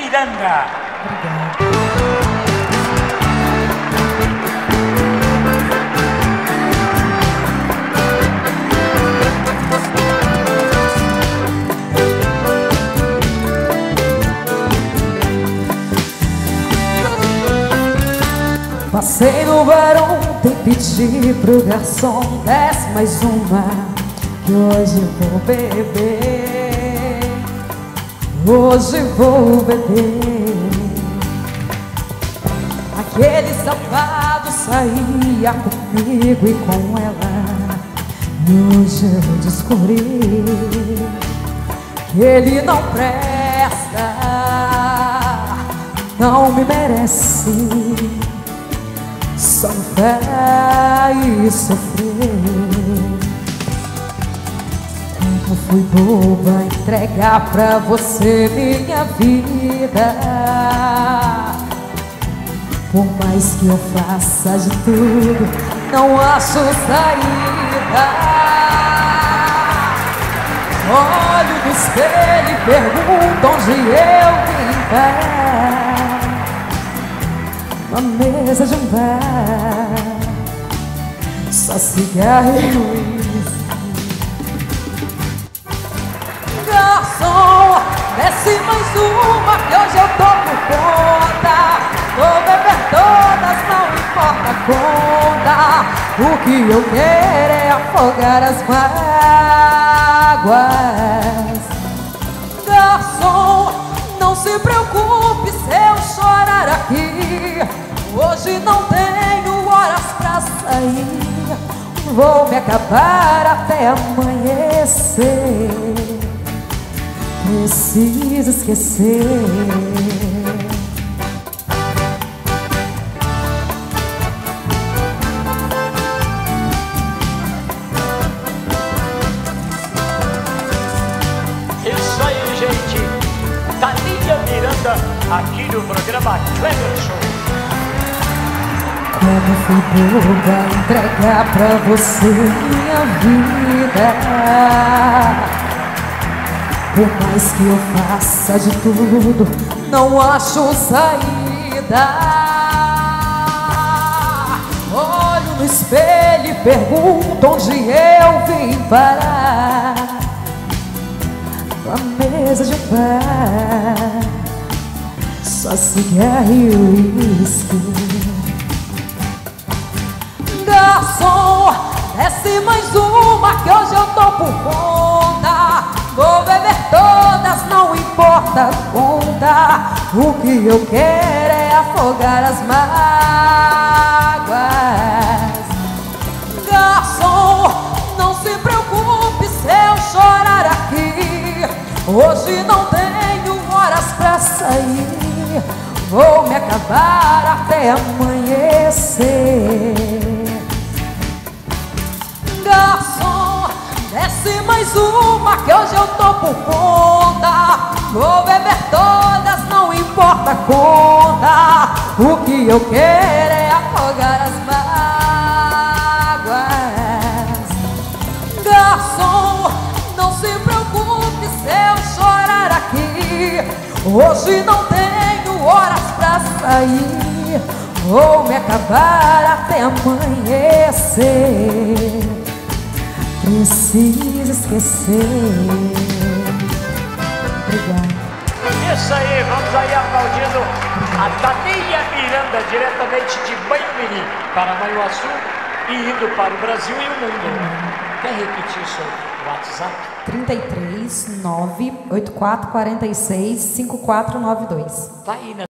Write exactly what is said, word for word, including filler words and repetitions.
Miranda. Obrigada. Passei no bar ontem, pedi pro garçom desce mais uma, que hoje eu vou beber, hoje vou beber. Aquele safado saía comigo e com ela, e hoje eu descobri que ele não presta, não me merece. Só me faz sofrer. Como fui boba entregar pra você minha vida. Por mais que eu faça de tudo, não acho saída. Olho no espelho e pergunto onde eu vim parar. Na mesa de um bar, só cigarro e uísque. Garçom, desce mais uma que hoje eu tô por conta. Vou beber todas, não importa a conta. O que eu quero é afogar as mágoas. Garçom, não se preocupe se eu chorar aqui. Hoje não tenho horas pra sair. Vou me acabar até amanhecer. Preciso esquecer. Isso aí, gente. Thalia Miranda, aqui no programa Kleber Show. Como fui boba entregar pra você minha vida. Por mais que eu faça de tudo, não acho saída. Olho no espelho e pergunto onde eu vim parar. Na mesa de um bar, só cigarro e uísque. Garçom, desce mais uma que hoje eu tô por conta. Vou beber todas, não importa a conta. O que eu quero é afogar as mágoas. Garçom, não se preocupe se eu chorar aqui. Hoje não tenho horas pra sair. Vou me acabar até amanhecer. Garçom, desce mais uma que hoje eu tô por conta. Vou beber todas, não importa a conta. O que eu quero é afogar as mágoas. Garçom, não se preocupe se eu chorar aqui. Hoje não tenho horas pra sair. Vou me acabar até amanhecer. Preciso esquecer. Obrigada. Isso aí, vamos aí aplaudindo a Thalia Miranda, diretamente de Banho-Mirim para Manhuaçu e indo para o Brasil e o mundo. Quer repetir o seu WhatsApp? trinta e três, nove, oitenta e quatro, quarenta e seis, cinquenta e quatro noventa e dois. Tá aí, né?